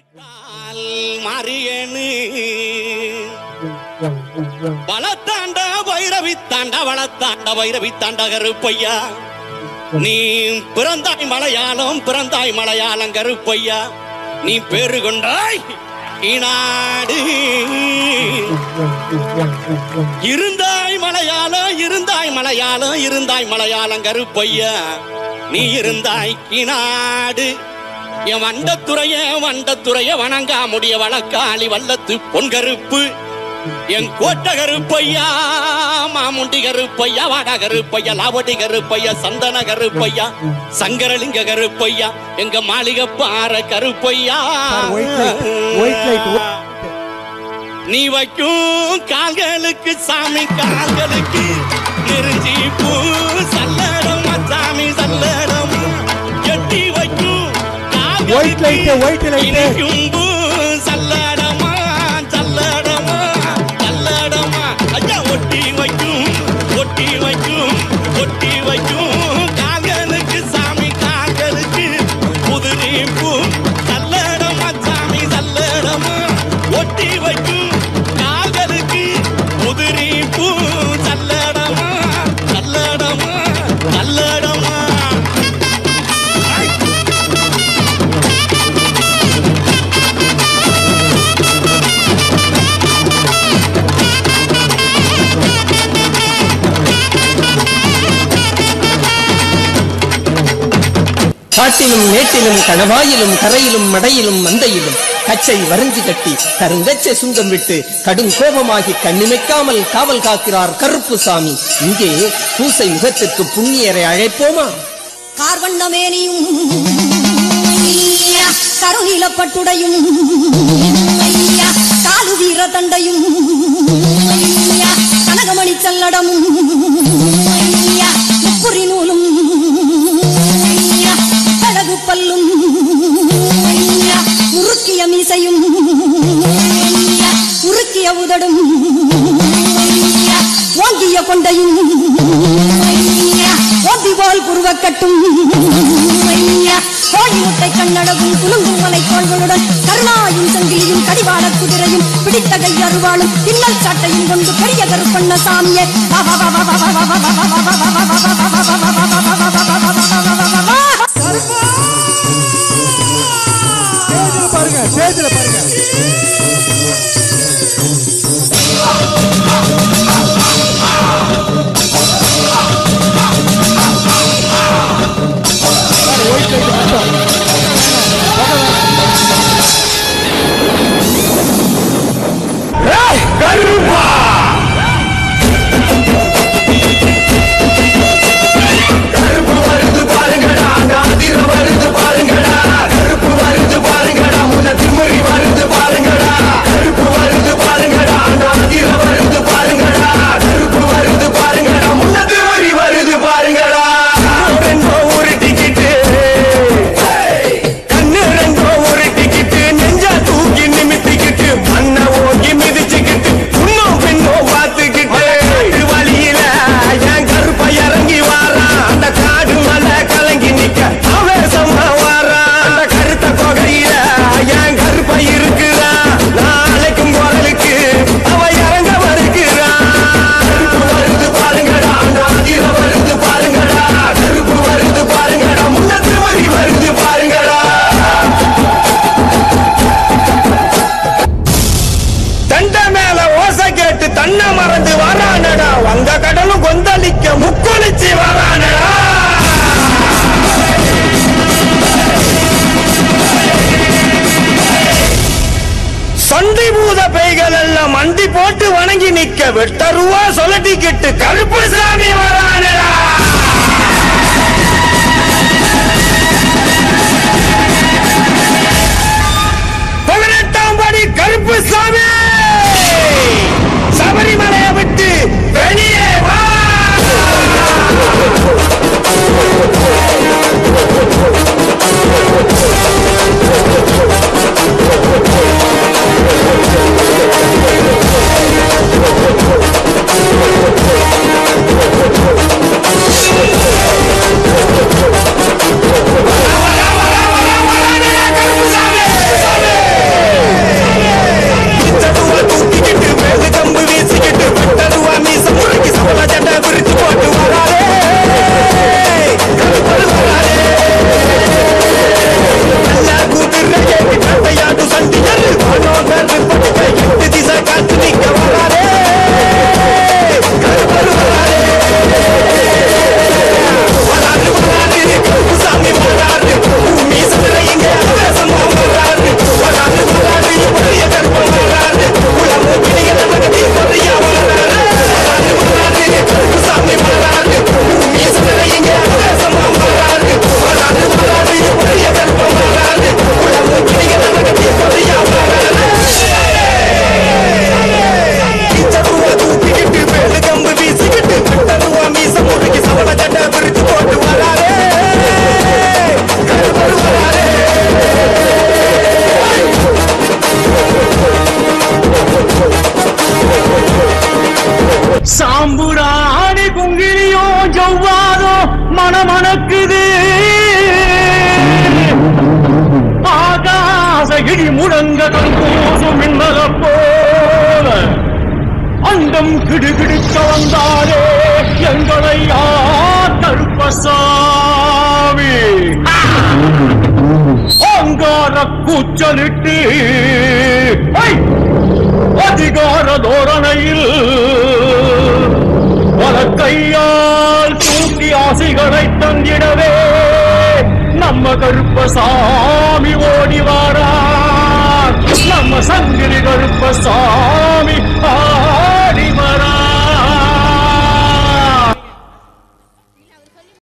மாரியேனு வளத்தாண்டா வைரவி தாண்டா வளத்தாண்டா வைரவி தாண்டா கருப்பையா நீ பிறந்தாய் மலையாளம் கருப்பையா நீ பேரு கொண்டாய் ஈனாடு இருந்தாய் மலையாளம் கருப்பையா நீ இருந்தாய் ஈனாடு என் வண்டத்துறைய வணங்கா முடிய வழக்காளி வல்லத்து பொன் கருப்பு என் கோட்ட கருப்பையா மாமுண்டி கருப்பையா வாடா கருப்பையா லாவடி கருப்பையா சந்தன கருப்பையா சங்கரலிங்க கருப்பையா எங்க மாளிகை பாற கருப்பையா நீ வைக்கும் கால்களுக்கு சாமி கால்களுக்கு நெருஞ்சி பூ சல்லடம் சாமி சல்லடம் எட்டி வைக்கும் இனிக்கும் சல்லடமா சல்லடமா சல்லடமா ஐயா ஒட்டி வைக்கும் கால்களுக்கு சாமி கால்களுக்கு குதிரை பூ சல்லடமா சாமி சல்லடமா ஒட்டி வைக்கும் கால்களுக்கு குதிரை பூ சல்லடமா சல்லடமா சல்லடமா காட்டிலும் மேட்டிலும் கணவாயிலும் கரையிலும் மடையிலும் மந்தையிலும் கச்சை வரைஞ்சு கட்டி கருங்கச்சை சுங்கம் விட்டு கடும் கோபமாகி கண்ணிமைக்காமல் காவல் காக்கிறார் கருப்பு சாமி. இங்கே பூசை முகத்திற்கு புண்ணியரை அழைப்போமா? கார்வண்ணமேனியும் கருநீலப்பட்டுடையும் காலு வீர தண்டையும் கனகமணி சல்லடமும் முப்புரி நூலும் அழகு பல்லும் உருக்கிய மீசையும் உருக்கிய உதடும் ஓங்கிய கொண்டையும் ஓந்தி போல் புருவக்கட்டும் கோழி முட்டை கண்ணடவும் குலுங்கும் மலை கோள்களுடன் கருணாயும் சங்கிலியும் கடிவாள குதிரையும் பிடித்த கையருவாளும் பின்னல் சாட்டையும் கொண்டு பெரிய கருப்பண்ண சாமியே பாருங்க. மண்டி போட்டு வணங்கி நிக்க வெட்டருவா சொல்லட்டிக்கிட்டு கருப்பு சாமி வரானடா. 18ஆம் படி கருப்பு சாமி சபரிமலையை விட்டு வெளியே வா. இடி முழங்க கண்கூசும் மின்னல போல அண்டம் கிடுகிடுக்க வந்தாரே எங்களை கருப்பசாமி அங்கார கூச்சலிட்டு அதிகார தோரணையில் பல கையால் தூக்கி ஆசைகளை தந்திடவே நம்ம கருப்பசாமி ஓடி வாரார் நம்ம சங்கிலி கருப்பசாமி